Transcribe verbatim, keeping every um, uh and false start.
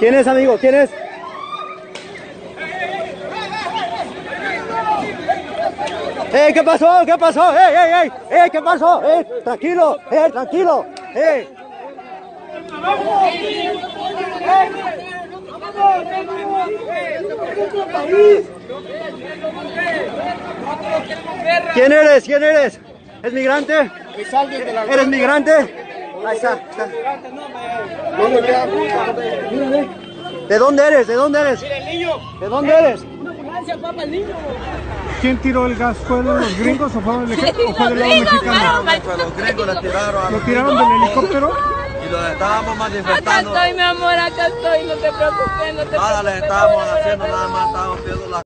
¿Quién es, amigo? ¿Quién es? ¡Eh, qué pasó! ¿Qué pasó? ¡Eh, eh, eh! ¡Eh, qué pasó! ¡Eh, tranquilo! ¡Eh, tranquilo! ¡Eh! ¿Quién eres? ¿Quién eres? ¿Es migrante? ¿Eres migrante? Ahí está, está. ¿De dónde eres? ¿De dónde eres? ¿De dónde eres? ¿Quién tiró el gas? ¿Fueron los gringos o fue del, o fue del lado mexicano? Pues los gringos le tiraron a ¿Lo tiraron del helicóptero? y los estábamos Acá manifestando. estoy, mi amor, acá estoy, no te preocupes, no te Nada, les preocupes. estábamos haciendo, nada más estábamos pidiendo las